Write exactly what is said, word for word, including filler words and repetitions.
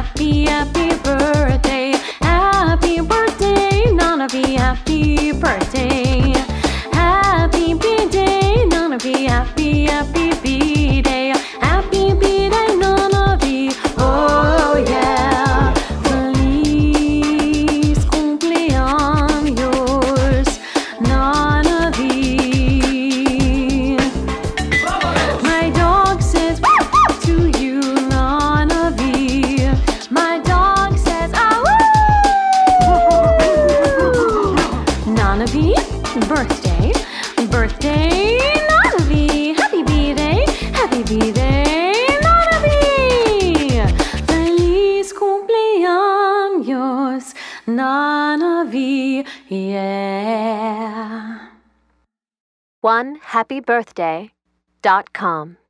happy, happy birthday. Happy birthday, Nanavi, happy birthday. Happy B-Day, Nanavi, happy, happy B-Day. Happy B-Day, Nanavi, oh yeah. Feliz cumpleaños, Nanavi. My dog says to you, Nanavi. My dog says, ah woo! Nanavi, birthday, birthday, Nanavi. Happy B-Day, happy B-Day, Nanavi. Feliz cumpleaños, Nanavi, yeah. one happy birthday dot com